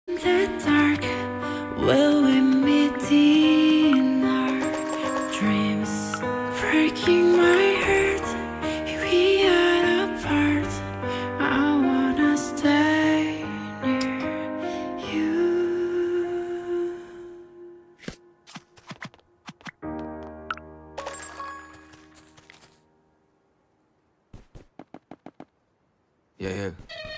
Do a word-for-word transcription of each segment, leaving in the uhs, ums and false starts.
the dark, will we meet in our dreams? Breaking my heart, we are apart. I wanna stay near you. Yeah, yeah.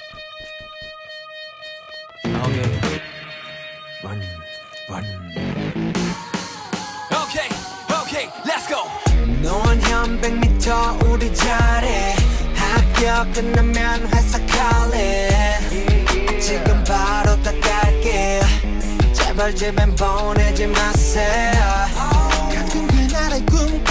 Okay. Run, run. Okay, okay, let's go. 너원 현 백 미터 우리 자리 학교 끝나면 회사 calling 지금 바로 다 갈게 제발 집엔 보내지 마세요 같은 그날의 꿈꿔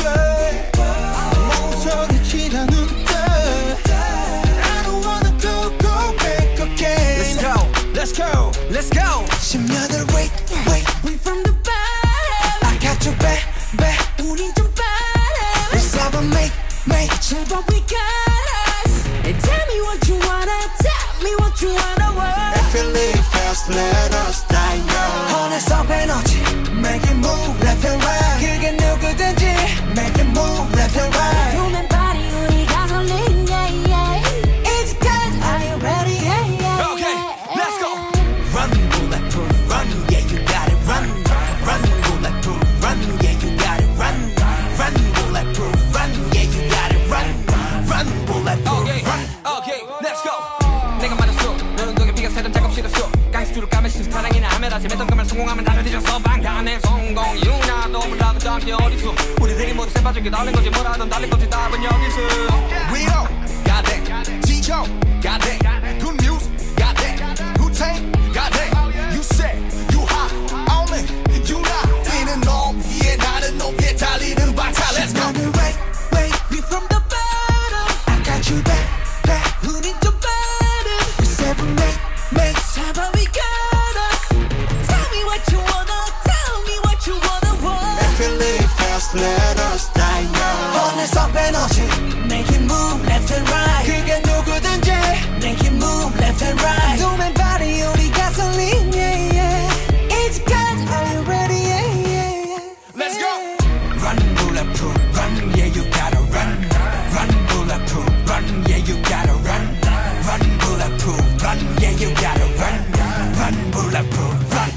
멍청이치지 않은데 I don't wanna go go back again Let's go, let's go, let's go 십 년을 wait, wait We from the bottom, I got you back, back 우린 좀 빠름. Let's have a make, make 제발 we got us. And tell me what you wanna, tell me what you wanna want. If you live fast, let us die young 어느새 에너지 Make it move left and right 그게 누구든지 Make it move left and right Human body 우리 가솔린 yeah yeah. It's good, are you ready yeah yeah. Okay, let's go. Run, bulletproof, run, yeah, you got it, run. Run, bulletproof, run, yeah, you got it, run. Run, bulletproof, run, yeah, you got it, run. Run, bulletproof, okay, run. Okay, let's go. 내가 말했어, 너는 너의 비가 새던 작업 싫었어. 강수를 까면 신사랑이나 하면 다시 맺던 감을 성공하면 다들 뒤져서 방탄의 성공. 유나도 몰라도 잠시 어디서 우리들이 모두 새빠지게 달린 거지 뭐라든 달린 거지 답은 여기서. We don't got that, 지조 got that, good news got that, Wu-Tang got that. You said you hot, only you not. 뛰는 놈 위에 나는 놈 위에 달리는 박차. Let's go. 너는 wait, wait We from the bottom, I got you back, back 우린 좀 빠름. Let's have a make, make 제발 we got us. Tell me what you wanna, tell me what you wanna want. If you live fast, let us die young 어느새 에너지 Make it move left and right 그게 누구든지 Make it move left and right Human body 우리 가솔린 yeah yeah It's good, are you ready yeah yeah yeah Let's go. Run, bulletproof, run, yeah, you gotta run. Run, bulletproof, run, yeah, you gotta run. Run, bulletproof, run, yeah, you gotta run. Run, bulletproof, run.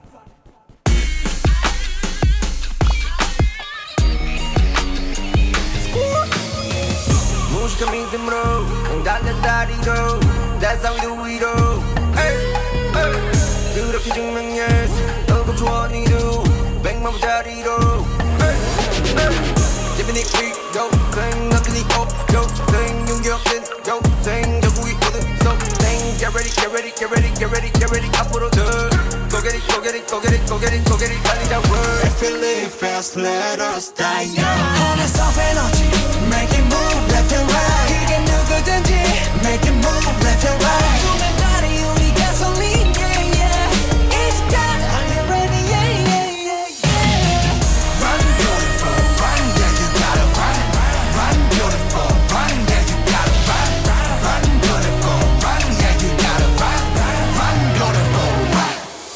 무식한 믿음으로 넌 달려다리로 That's how we do it all hey, hey. 그렇게 증명했어 너도 조언이도 백만 부자리로 hey, hey. 재빈이 위로 생각이 없죠 생용기억된 여생 결국이 모든 속생 Get ready, get ready, get ready, get ready, get ready 앞으로 더 Go get it, go get it, go get it, go get it, go get it 달리자 word If you live fast, let us die young 어느새 에너지 Make it move left and right 그게 누구든지 Make it move left and right Human body 우리 가솔린 yeah yeah It's good, are you ready yeah yeah yeah yeah Run, beautiful, run, yeah, you gotta run. Run, beautiful, run, yeah, you gotta run. Run, beautiful, run, yeah, you gotta run. Run, beautiful, run.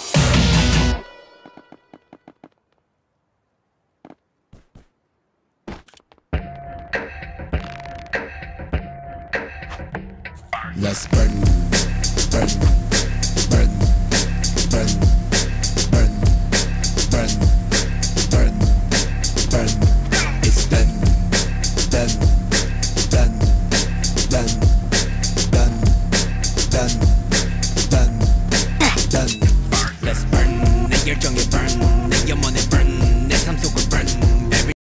Let's burn, burn, burn, burn, burn, burn, burn, burn. It's done, done, done, done, done, done, done, done. Let's burn, 내 열정에 burn, 내 영혼에 burn.